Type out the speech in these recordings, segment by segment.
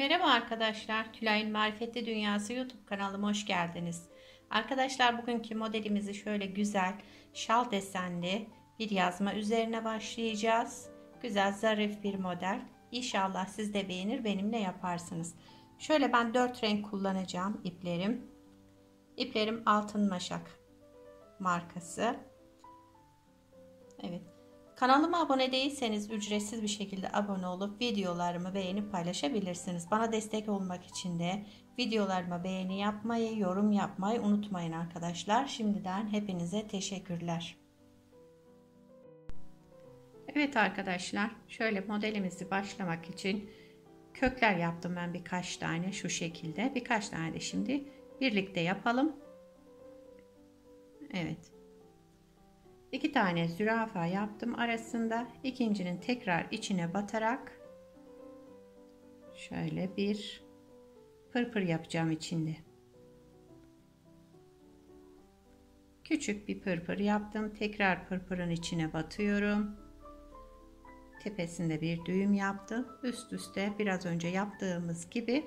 Merhaba arkadaşlar, Tülay'ın Marifetli Dünyası YouTube kanalıma hoş geldiniz. Arkadaşlar bugünkü modelimizi şöyle güzel şal desenli bir yazma üzerine başlayacağız. Güzel zarif bir model. İnşallah siz de beğenir, benimle yaparsınız. Şöyle ben 4 renk kullanacağım iplerim. İplerim Altın Maşak markası. Evet. Kanalıma abone değilseniz ücretsiz bir şekilde abone olup videolarımı beğenip paylaşabilirsiniz. Bana destek olmak için de videolarıma beğeni yapmayı, yorum yapmayı unutmayın arkadaşlar. Şimdiden hepinize teşekkürler. Evet arkadaşlar, şöyle modelimizi başlamak için kökler yaptım ben birkaç tane şu şekilde. Birkaç tane de şimdi birlikte yapalım. Evet. 2 tane zürafa yaptım arasında. İkincinin tekrar içine batarak şöyle bir pırpır yapacağım içinde. Küçük bir pırpır yaptım. Tekrar pırpırın içine batıyorum. Tepesinde bir düğüm yaptım. Üst üste biraz önce yaptığımız gibi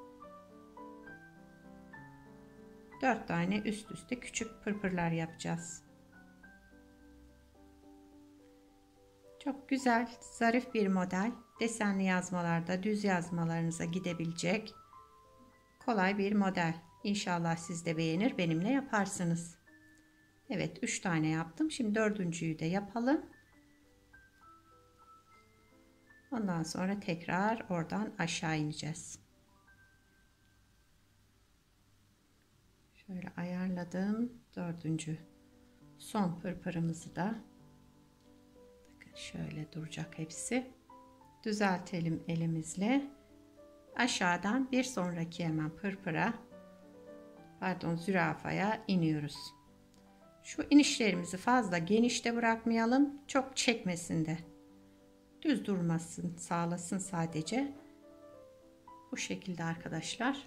4 tane üst üste küçük pırpırlar yapacağız. Çok güzel, zarif bir model. Desenli yazmalarda, düz yazmalarınıza gidebilecek kolay bir model. İnşallah siz de beğenir, benimle yaparsınız. Evet, 3 tane yaptım. Şimdi dördüncüyü de yapalım. Ondan sonra tekrar oradan aşağı ineceğiz. Şöyle ayarladım. Dördüncü son pırpırımızı da şöyle duracak hepsi. Düzeltelim elimizle. Aşağıdan bir sonraki hemen pırpıra, pardon zürafaya iniyoruz. Şu inişlerimizi fazla genişte bırakmayalım. Çok çekmesin de. Düz durmasın, sağlasın sadece. Bu şekilde arkadaşlar.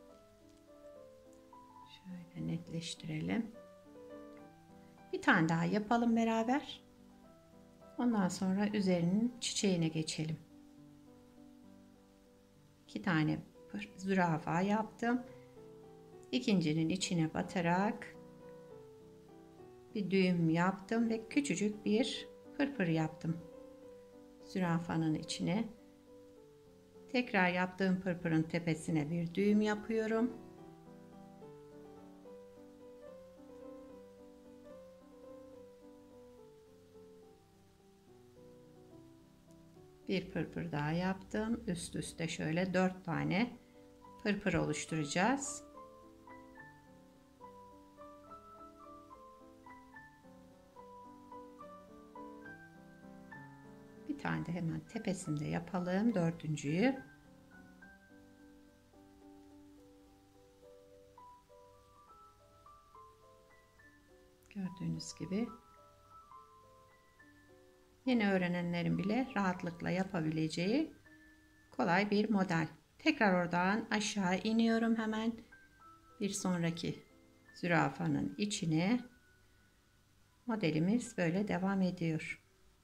Şöyle netleştirelim. Bir tane daha yapalım beraber. Ondan sonra üzerinin çiçeğine geçelim. 2 tane zürafa yaptım. İkincinin içine batarak bir düğüm yaptım ve küçücük bir pırpır yaptım. Zürafanın içine. Tekrar yaptığım pırpırın tepesine bir düğüm yapıyorum. Bir pırpır daha yaptım. Üst üste şöyle 4 tane pırpır oluşturacağız. Bir tane de hemen tepesinde yapalım. Dördüncüyü. Gördüğünüz gibi. Yeni öğrenenlerin bile rahatlıkla yapabileceği kolay bir model. Tekrar oradan aşağı iniyorum hemen. Bir sonraki zürafanın içine. Modelimiz böyle devam ediyor.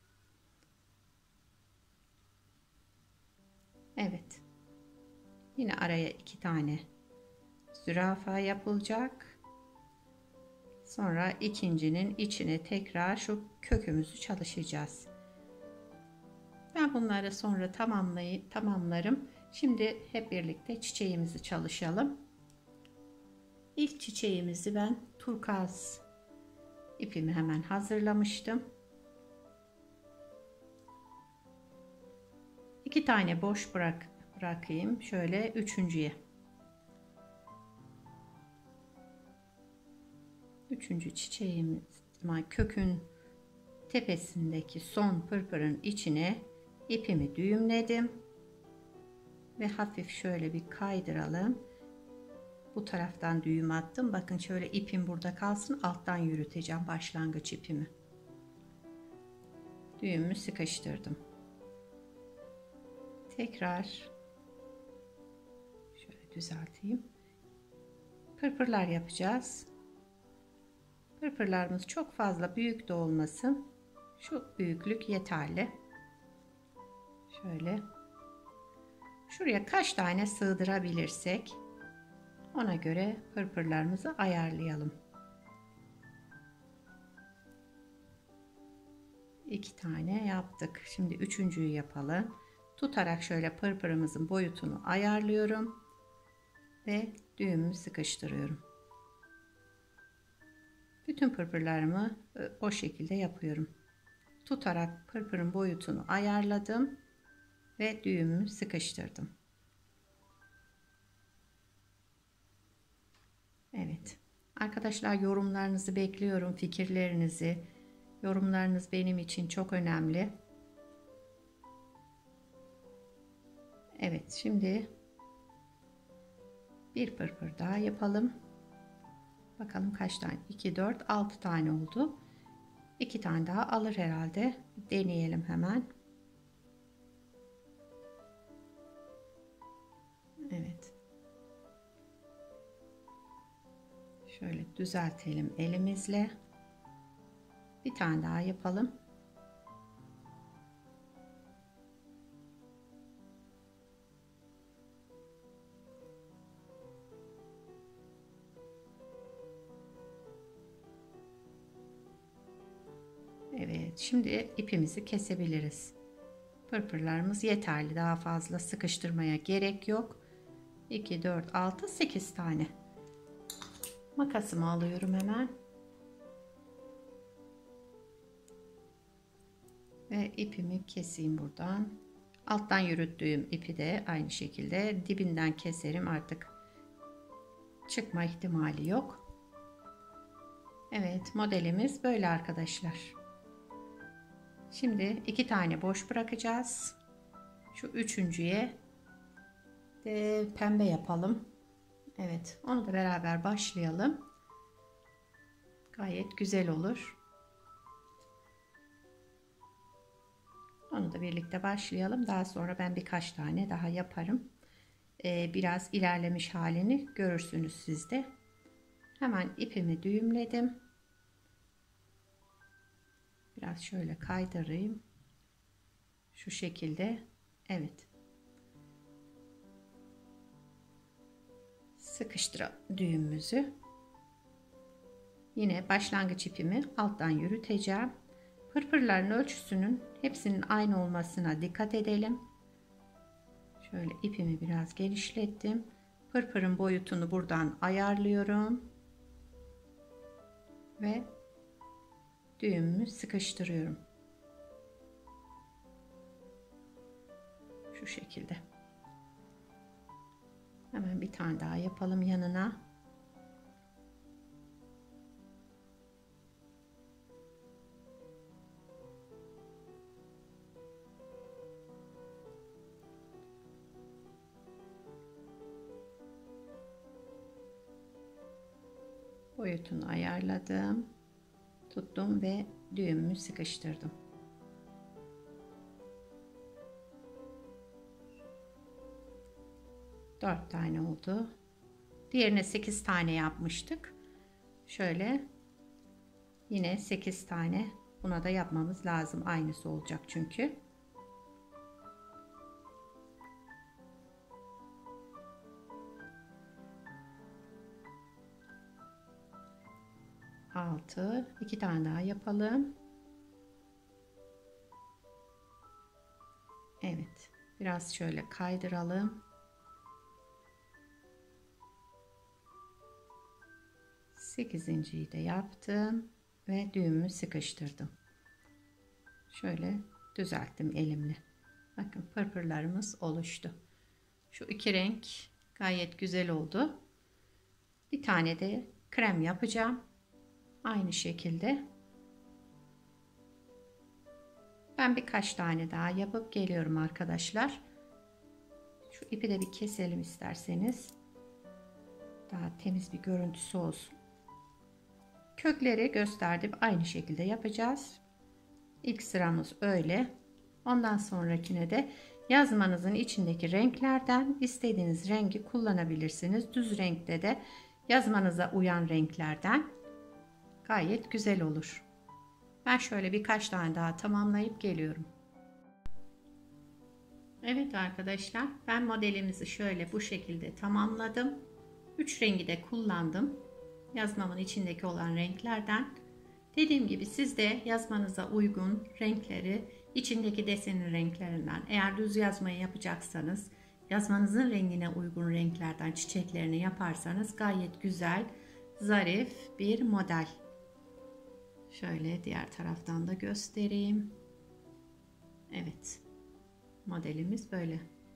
Evet. Yine araya 2 tane zürafa yapılacak. Sonra ikincinin içine tekrar şu kökümüzü çalışacağız. Ben bunları sonra tamamlarım. Şimdi hep birlikte çiçeğimizi çalışalım. İlk çiçeğimizi ben turkuaz ipimi hemen hazırlamıştım. 2 tane boş bırakayım. Şöyle üçüncüye. Üçüncü çiçeğimiz kökün tepesindeki son pırpırın içine ipimi düğümledim ve hafif şöyle bir kaydıralım. Bu taraftan düğüm attım. Bakın şöyle ipim burada kalsın. Alttan yürüteceğim başlangıç ipimi. Düğümü sıkıştırdım. Tekrar şöyle düzelteyim. Pırpırlar yapacağız. Pırpırlarımız çok fazla büyük de olmasın. Şu büyüklük yeterli. Şöyle Şuraya kaç tane sığdırabilirsek ona göre pırpırlarımızı ayarlayalım. 2 tane yaptık. Şimdi üçüncüyü yapalım. Tutarak şöyle pırpırımızın boyutunu ayarlıyorum ve düğümümü sıkıştırıyorum. Bütün pırpırlarımı o şekilde yapıyorum. Tutarak pırpırın boyutunu ayarladım ve düğümümü sıkıştırdım. Evet. Arkadaşlar, yorumlarınızı bekliyorum, fikirlerinizi. Yorumlarınız benim için çok önemli. Evet, şimdi bir pırpır daha yapalım. Bakalım kaç tane? 2, 4, 6 tane oldu. 2 tane daha alır herhalde. Deneyelim hemen. Evet. Şöyle düzeltelim elimizle. Bir tane daha yapalım. Evet, şimdi ipimizi kesebiliriz. Pırpırlarımız yeterli. Daha fazla sıkıştırmaya gerek yok. 2, 4, 6, 8 tane. Makasımı alıyorum hemen. Ve ipimi keseyim buradan. Alttan yürüttüğüm ipi de aynı şekilde dibinden keserim. Artık çıkma ihtimali yok. Evet, modelimiz böyle arkadaşlar. Şimdi 2 tane boş bırakacağız. Şu üçüncüye de pembe yapalım. Evet, onu da beraber başlayalım. Gayet güzel olur. Onu da birlikte başlayalım. Daha sonra ben birkaç tane daha yaparım. Biraz ilerlemiş halini görürsünüz siz de. Hemen ipimi düğümledim. Biraz şöyle kaydırayım. Şu şekilde. Evet. Sıkıştıralım düğümümüzü. Yine başlangıç ipimi alttan yürüteceğim. Pırpırların ölçüsünün hepsinin aynı olmasına dikkat edelim. Şöyle ipimi biraz genişlettim. Pırpırın boyutunu buradan ayarlıyorum. Ve düğümümü sıkıştırıyorum. Şu şekilde. Hemen bir tane daha yapalım yanına. Boyutunu ayarladım. Tuttum ve düğümümü sıkıştırdım. Dört tane oldu. Diğerine 8 tane yapmıştık. Şöyle yine 8 tane buna da yapmamız lazım. Aynısı olacak çünkü. Altı. 2 tane daha yapalım. Evet. Biraz şöyle kaydıralım. 8.'yi de yaptım ve düğümü sıkıştırdım. Şöyle düzelttim elimle. Bakın pırpırlarımız oluştu. Şu iki renk gayet güzel oldu. Bir tane de krem yapacağım. Aynı şekilde. Ben birkaç tane daha yapıp geliyorum arkadaşlar. Şu ipi de bir keselim isterseniz. Daha temiz bir görüntüsü olsun. Kökleri gösterdim. Aynı şekilde yapacağız. İlk sıramız öyle. Ondan sonrakine de yazmanızın içindeki renklerden istediğiniz rengi kullanabilirsiniz. Düz renkte de yazmanıza uyan renklerden gayet güzel olur. Ben şöyle birkaç tane daha tamamlayıp geliyorum. Evet arkadaşlar, ben modelimizi şöyle bu şekilde tamamladım. 3 rengi de kullandım. Yazmamın içindeki olan renklerden. Dediğim gibi siz de yazmanıza uygun renkleri içindeki desenin renklerinden, eğer düz yazmayı yapacaksanız yazmanızın rengine uygun renklerden çiçeklerini yaparsanız gayet güzel, zarif bir model. Şöyle diğer taraftan da göstereyim. Evet. Modelimiz böyle.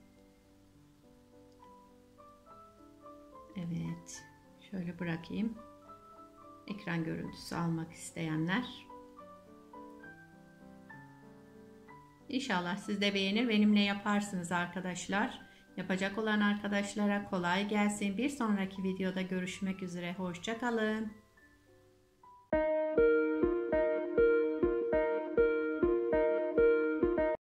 Evet. Şöyle bırakayım. Ekran görüntüsü almak isteyenler. İnşallah siz de beğenir, benimle yaparsınız arkadaşlar. Yapacak olan arkadaşlara kolay gelsin. Bir sonraki videoda görüşmek üzere. Hoşça kalın.